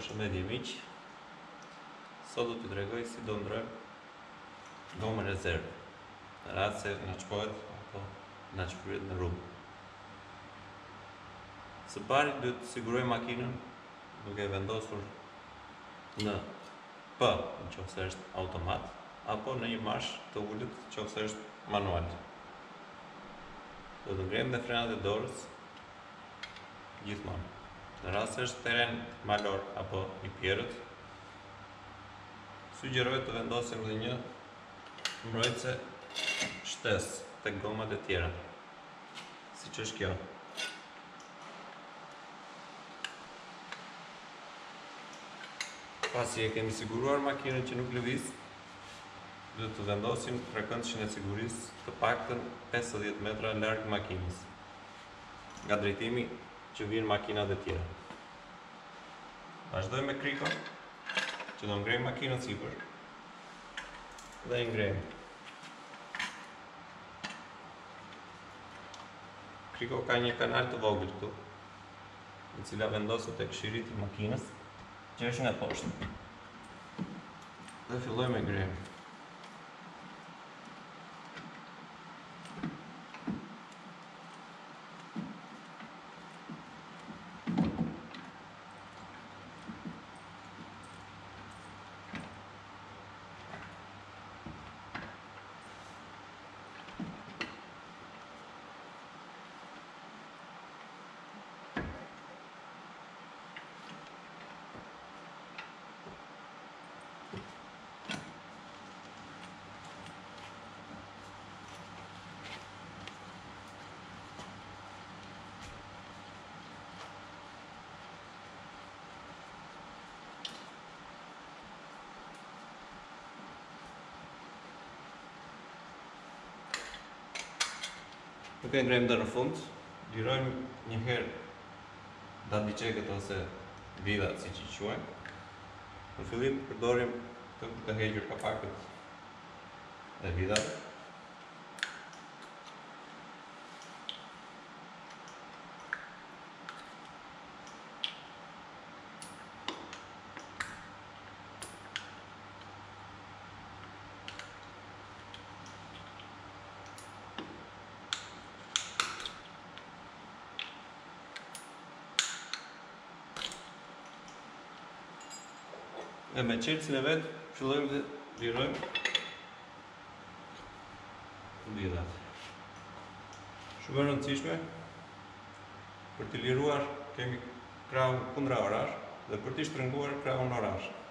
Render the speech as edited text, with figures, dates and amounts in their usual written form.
Përshëndetje miq. Sot do t'ju tregoj si do ndrojmë gomën rezervë në rast se na çkohet apo na shpyret në rrugë. Së pari duhet të sigurojmë makinën duke vendosur në P nëse është automat apo në një marsh të ulët nëse është manual. Do të ngrejmë dhe frenat e dorës gjithmonë. Në rast se është terren malor apo i pjerrët, sugjerohet të vendosim dhe një mbrojtëse shtesë tek gomat e tjera, siç është kjo. Pasi e kemi siguruar makinën që nuk lëviz, duhet të vendosim frekvencën e sigurisë të paktën 50 metra larg makinës, nga drejtimi që vijnë makinat e tjera. Vazhdojmë me krikon, që do ngrejmë makinën sipër dhe e ngrejmë. Kriko ka një kanal të vogël këtu, e cila vendoset tek shiriti i makinës, që është nga poshtë. Dhe fillojmë e ngrejmë. Nuk e ngrejmë deri në fund, lirojmë një herë dandiçeket ose vidhat siç i quajmë. Në fillim përdorim për të hequr kapakët e vidhave. E me qelësin e vetë, fillojmë dhe lirojmë vidhat. Shumë e rëndësishme, për të liruar kemi krahun kundra orar dhe për të shtrënguar krahun orar.